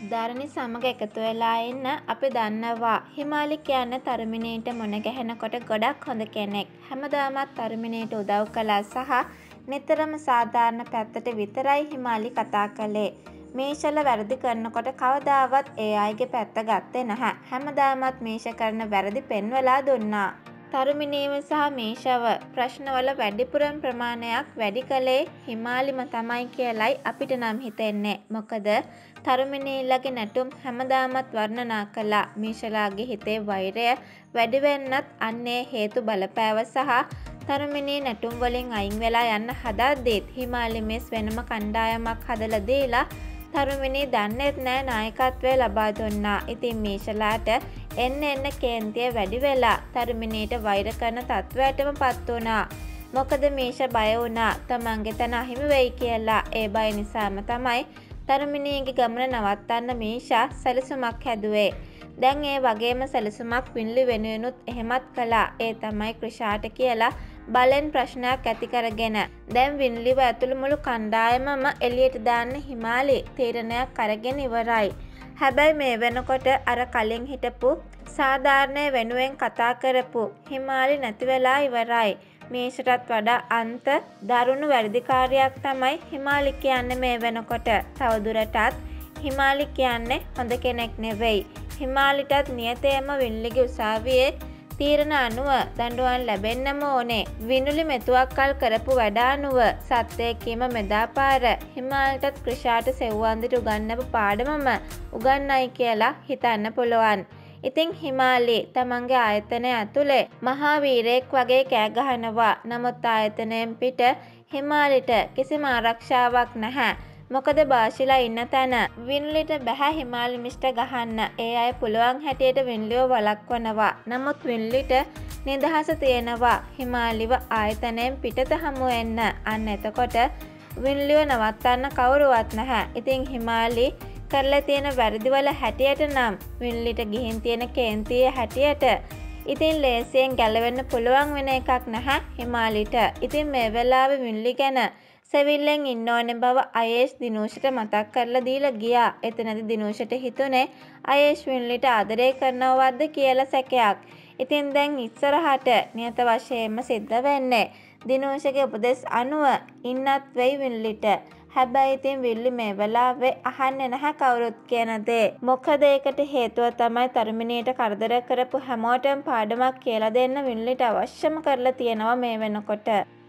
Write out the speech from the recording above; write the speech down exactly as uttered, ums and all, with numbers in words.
ධරණි සමග එකතු වෙලා ඉන්න අපි දන්නවා. හිමාලි කියන්නේ තරුමිනීට මුණ ගැහෙනකොට ගොඩක් හොඳ කෙනෙක්. හැමදාමත් තරුමිනීට උදව් කළා සහ නිතරම සාධාරණ පැත්තට විතරයි හිමාලි කතා කළේ. මීෂල වැරදි කරනකොට කවදාවත් ඒ අයගේ පැත්ත ගත්තේ නැහැ. හැමදාමත් මීෂ කරන වැරදි පෙන්වලා දුන්නා. තරුමිනීව සහ මීෂව ප්‍රශ්නවල වැඩිපුරම ප්‍රමාණයක් වැඩි කළේ හිමාලිම තමයි කියලයි අපිට නම් හිතෙන්නේ. මොකද තරුමිනීලගේ නැටුම් හැමදාමත් වර්ණනා කළා. මීෂලාගේ හිතේ වෛරය වැඩි වෙන්නත් අන්නේ හේතු බලපෑව සහ තරුමිනී නැටුම් වලින් අයින් වෙලා යන්න හදද්දිත් හිමාලි මිස් වෙනම කණ්ඩායමක් හදලා දීලා තරුමිනී දන්නේත් නෑ නායකත්වය ලබා දුන්නා. ඉතින් මීෂලාට එන්න එන්න කේන්තිය වැඩි වෙලා තරුමිනීට වෛර කරන තත්වයටම පත් වුණා. මොකද මීෂ බය වුණා තමන්ගේ තැන අහිමි වෙයි කියලා. ඒ බය නිසාම තමයි තරුමිනීගේ ගමන නවත්තන්න මීෂා සැලසුමක් හැදුවේ. දැන් ඒ වගේම සැලසුමක් වින්ලි වෙනුවෙනුත් එහෙමත් කළා. ඒ තමයි ක්‍රිෂාට කියලා බලෙන් ප්‍රශ්නයක් ඇති කරගෙන දැන් වින්ලිව ඇතුළු මුළු කණ්ඩායමම එළියට දාන්න හිමාලි තීරණයක් අරගෙන ඉවරයි. හැබැයි මේ වෙනකොට අර කලින් හිටපු සාධාරණය වෙනුවෙන් කතා කරපු හිමාලි නැති වෙලා ඉවරයි. මීෂටත් වඩා අන්ත දරුණු වැරදිකාරයක් තමයි හිමාලි කියන්නේ මේ වෙනකොට. තවදුරටත් හිමාලි කියන්නේ හොඳ කෙනෙක් නෙවෙයි. හිමාලිටත් නියතේම වින්ලිගේ උසාවියේ තීරණ අනුව දඬුවම් ලැබෙන්නම ඕනේ. විනුලි මෙතුවක්කල් කරපු වැඩ අනුව සත්‍යය කීම මෙදාපාර හිමාලිටත් ක්‍රිෂාට සෙව්වන්දිට උගන්නපු පාඩමම උගන්නයි කියලා හිතන්න පුළුවන්. ඉතින් හිමාලි තමන්ගේ ආයතනය ඇතුලේ මහා වීරයෙක් වගේ කෑ ගහනවා. නමුත් ආයතනයෙන් පිට හිමාලිට කිසිම ආරක්ෂාවක් නැහැ. මොකද බාෂිලා ඉන්න තැන වින්ලිට බැහැ හිමාලි මිස්ට ගහන්න. ඒ අය පුළුවන් හැටියට වින්ලිව වළක්වනවා. නමුත් වින්ලිට නිදහස තියෙනවා හිමාලිව ආයතනයෙන් පිටත හමු වෙන්න. අන්න එතකොට වින්ලිව නවත්තන්න කවුරුවත් නැහැ. ඉතින් හිමාලි කරලා තියෙන වැරදිවල හැටියට නම් වින්ලිට ගිහින් තියෙන කේන්තිය හැටියට ඉතින් ලේසියෙන් ගැලවෙන්න පුළුවන් වෙන එකක් නැහැ හිමාලිට. ඉතින් මේ වෙලාවේ වින්ලි ගැන සෙවිල්ලෙන් ඉන්න ඕනේ බව අයේෂ් දිනූෂට මතක් කරලා දීලා ගියා. එතනදී දිනූෂට හිතුනේ අයේෂ් වින්ලිට ආදරය කරනවද කියලා සැකයක්. ඉතින් දැන් ඉස්සරහට නියත වශයෙන්ම සිද්ධ වෙන්නේ දිනූෂගේ උපදෙස් අනුව ඉන්නත් වෙයි වින්ලිට. හැබැයි ඉතින් විල්ලි මේ වෙලාවේ අහන්නේ නැහැ කවුරුත් කියන දේ. මොකද ඒකට හේතුව තමයි තරුමිනීට කරදර කරපු හැමෝටම පාඩමක් කියලා දෙන්න වින්ලිට අවශ්‍යම කරලා තියෙනවා මේ වෙනකොට.